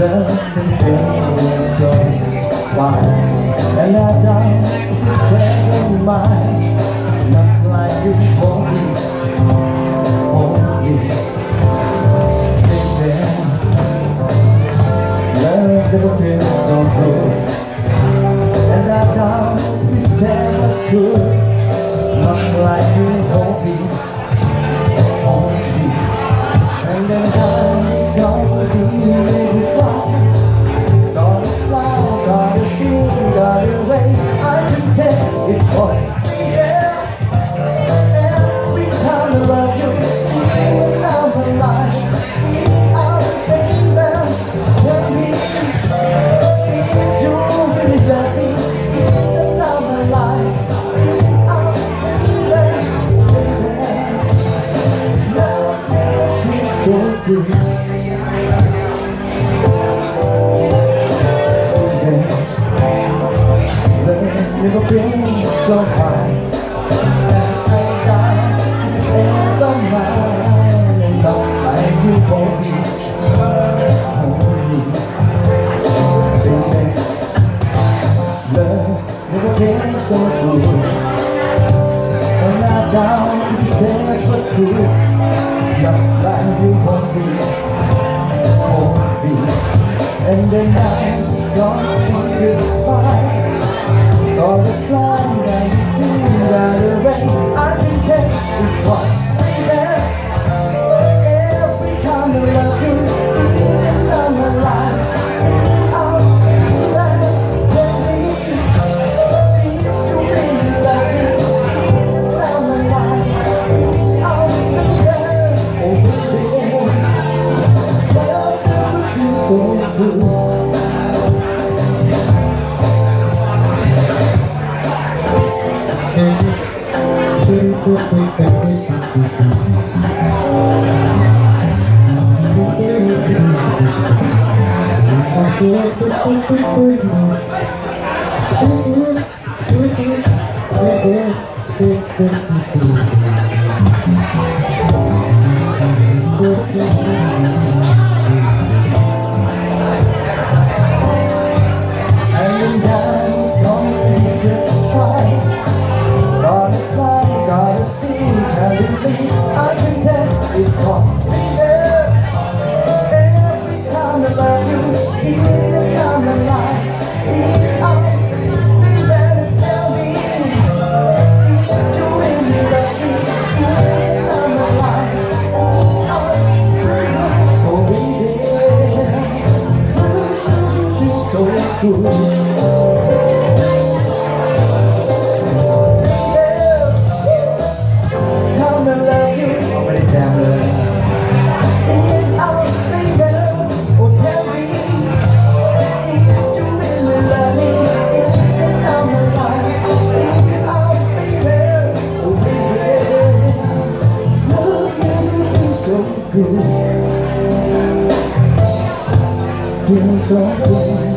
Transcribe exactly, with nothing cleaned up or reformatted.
love can feel so fine, and I doubt if you said oh my, not like you for me, for me, baby. Love never feels so good, and I doubt if you said I could, not like you for me, for me, and then I don't believe this one. Gotta fly, gotta feel, gotta wait. I can tell it was, yeah. Every time I love you, I'm alive. I'm baby, tell me, you really love me, and I'm alive. I'm baby, love feels so good. Never been so high, and I die is ever mine, and not like you for me, for me, baby. Love never been so good, and I die is ever good, not like you for me, for me, and then I don't just find. All the flying and the singing by the rain, I can take this one, baby. Every time I love you, even I'm alive. I'll be there, baby. If you really love me, even I'm alive. I'll be there, oh baby. Love never feels so good. I can tell it was, baby. Every time I love you, even I'm alive. I'll be there to tell me if you really love me, even I'm alive. Oh baby, you're so good. Feels so good.